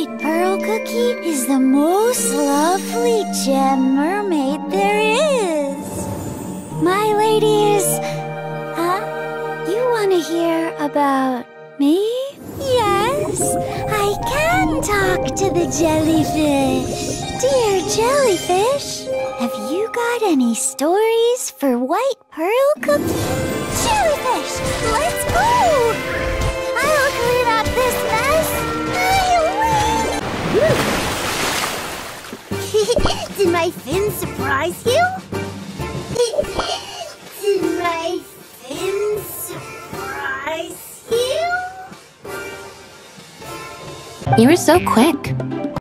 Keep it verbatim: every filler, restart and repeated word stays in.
White Pearl Cookie is the most lovely gem mermaid there is. My lady is... Huh? You want to hear about me? Yes, I can talk to the jellyfish. Dear jellyfish, have you got any stories for White Pearl Cookie? Jellyfish, let's go! I'll clean up this mess. Did my fin surprise you? Did my fin surprise you? You were so quick.